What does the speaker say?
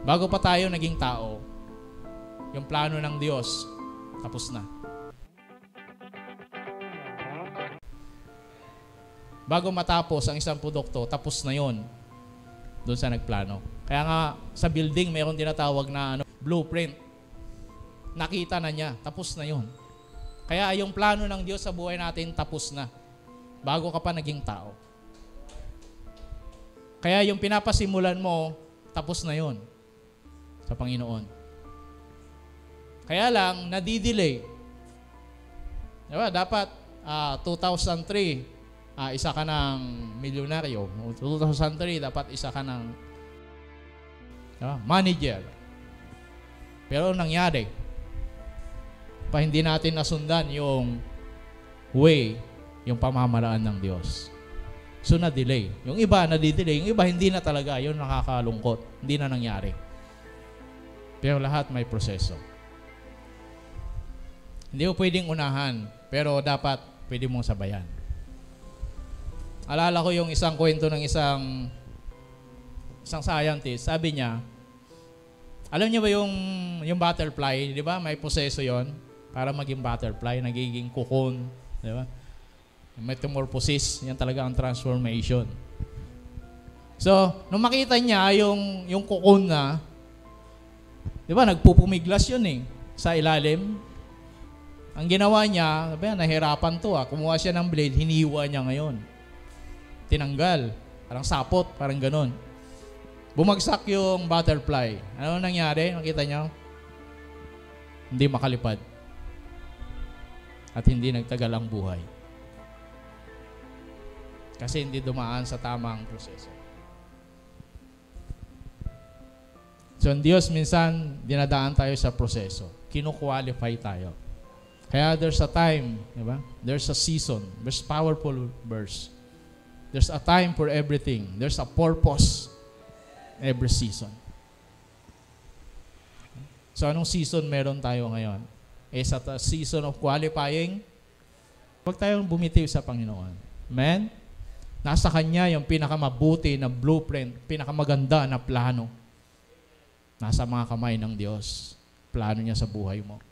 Bago pa tayo naging tao, yung plano ng Diyos, tapos na. Bago matapos ang isang produkto, tapos na yon doon sa nagplano. Kaya nga, sa building, mayroon tinatawag na blueprint. Nakita na niya, tapos na yon. Kaya yung plano ng Diyos sa buhay natin, tapos na. Bago ka pa naging tao. Kaya yung pinapasimulan mo, tapos na yon sa Panginoon. Kaya lang, nadidelay. Diba? Dapat 2003, isa ka ng milyonaryo. 2003, dapat isa ka ng manager. Pero nangyari, hindi natin nasundan yung way, yung pamamaraan ng Diyos. So, na-delay. Yung iba, nadidelay. Yung iba, hindi na talaga. Yun nakakalungkot. Hindi na nangyari. Pero lahat may proseso. Hindi mo pwedeng unahan, pero dapat pwede mong sabayan. Alala ko yung isang kwento ng isang scientist. Sabi niya, alam niyo ba yung butterfly, di ba? May proseso yon para maging butterfly, nagiging cocoon, di ba? Metamorphosis, yan talaga ang transformation. So, nung makita niya yung cocoon na, di ba, nagpupumiglas yun sa ilalim. Ang ginawa niya, sabi, nahirapan to kumuha siya ng blade, hiniwa niya ngayon. Tinanggal, parang sapot, parang ganun. Bumagsak yung butterfly. Ano nangyari? Nakita niyo? Hindi makalipad. At hindi nagtagal ang buhay. Kasi hindi dumaan sa tamang proseso. So, ang Diyos minsan, dinadaan tayo sa proseso. Kino-qualify tayo. Kaya there's a time, di ba? There's a season. There's powerful verse. There's a time for everything. There's a purpose every season. So, anong season meron tayo ngayon? Sa season of qualifying, huwag tayong bumitiw sa Panginoon. Amen? Nasa Kanya yung pinakamabuti na blueprint, pinakamaganda na plano. Nasa mga kamay ng Diyos. Plano niya sa buhay mo.